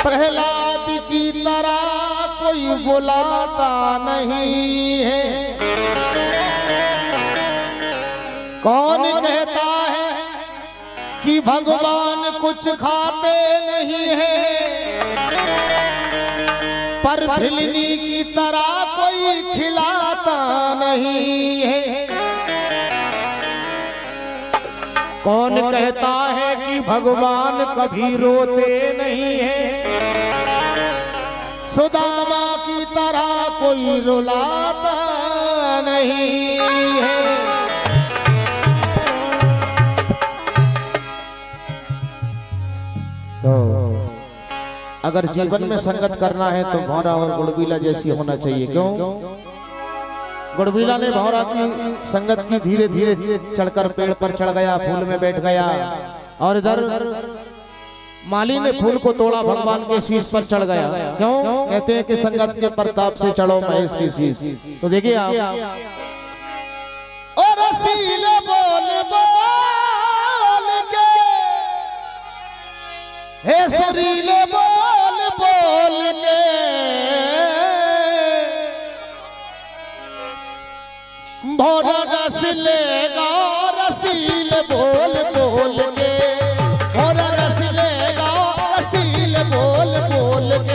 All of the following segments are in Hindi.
प्रहलाद की तरह कोई बुलाता नहीं है। कौन कहता है कि भगवान कुछ खाते नहीं है, पर भिलनी की तरह कोई खिलाता नहीं है। कौन कहता है कि भगवान कभी रोते नहीं है, सुदामा की तरह कोई रुलाता नहीं है। तो अगर जीवन में संगत करना है तो भौरा और गुड़बीला जैसी होना चाहिए। क्यों? गुड़बीला ने भौरा की संगत की, धीरे धीरे चढ़कर पेड़ पर चढ़ गया, फूल में बैठ गया, और इधर माली ने फूल को तोड़ा, भगवान के शीश पर चढ़ गया। क्यों? कहते हैं कि संगत के प्रताप से चढ़ो महेश की शीश। तो देखिए आप, और रसीले बोल बोल के, हे सुरीले बोल बोल के, भौरा रस लेगा रसील बोल बोल के, भौरा रस लेगा रसील बोल बोल के।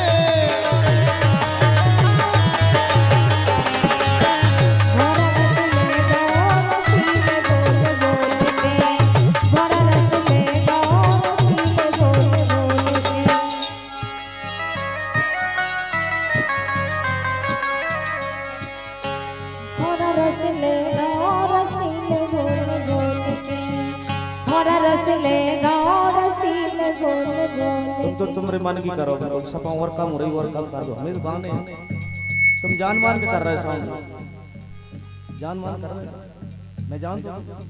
तुम मन की करो, सपा और कम हो रही, और कम कर दो। हमें तो गाने तुम जान मान के कर रहे हो, जान मान कर रहे, मैं जान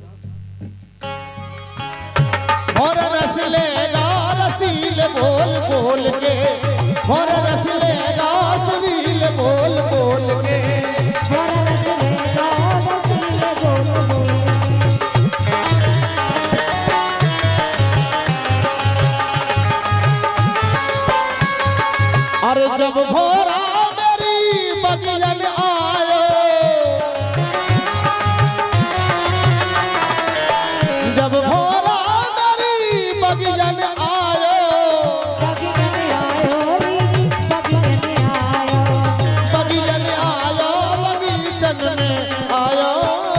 और रस लेगा रसील बोल बोल के, और रस लेगा रसील बोल बोल के, और रस लेगा रसील बोल बोल के। अरे जब भौरा मेरी बगियन आयो, जब भौरा मेरी बगियन आयो, बगियन आयो, बगियन आयो, बगीचन में आयो।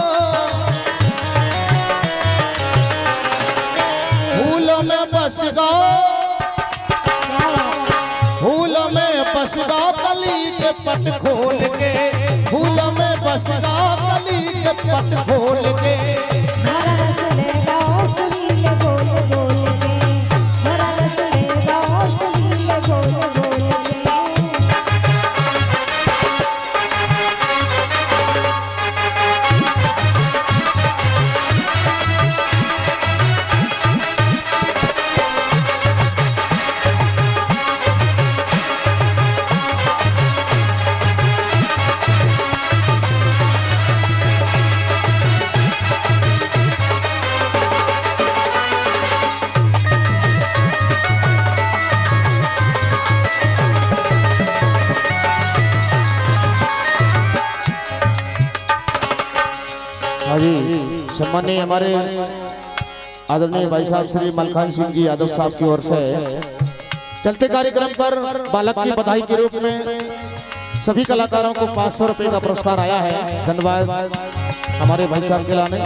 फूलों में बस गो, फूलों में बस गो कली के पट खोल के, फूलों में बस गो कली के पट खोल के। सम्मानीय हमारे आदरणीय भाई साहब श्री मलखान सिंह जी यादव साहब की ओर से चलते कार्यक्रम पर बालक की बधाई के रूप में सभी कलाकारों को 500 रुपए का पुरस्कार आया है। धन्यवाद हमारे भाई साहब के लाने।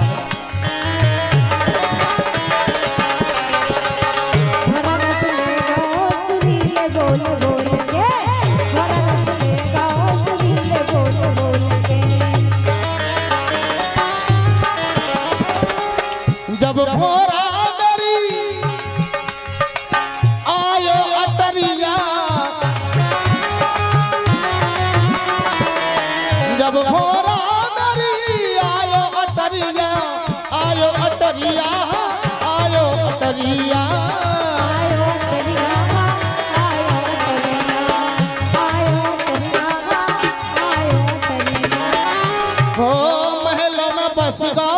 जब भौरा मेरी आयो अटरिया, जब भौरा मेरी आयो अटरिया, आयो अटरिया, आयो अटरिया, हो महलों में बस गो,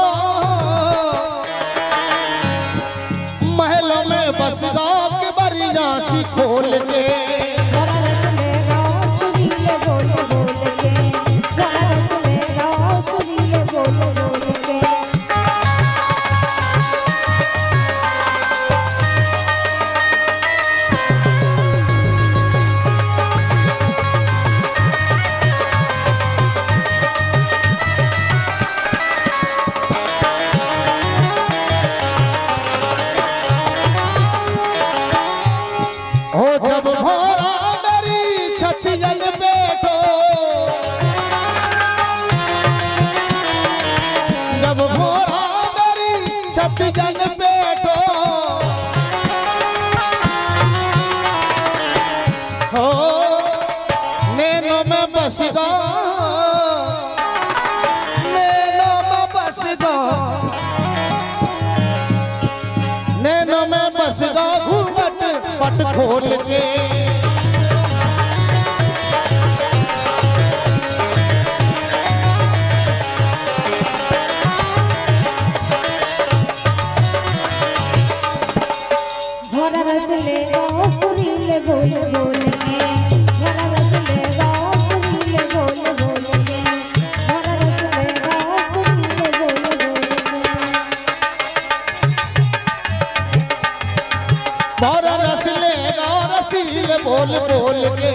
महलों में बस गो के बरिया सी खोल के, जब भोरा मेरी छतियन बैठो, जब भोरा मेरी छतियन बैठो, हो नैनों में बस गो, नैनों में बस गो, नैनों में बस गो घूंघट पट खोल के। भोरा रस लेगा सुरीले बोल बोल के, भोरा रस लेगा सुरीले बोल बोल के, भोरा रस लेगा सुरीले बोल बोल के। भोरा रस लेगा रसीले बोल बोल के।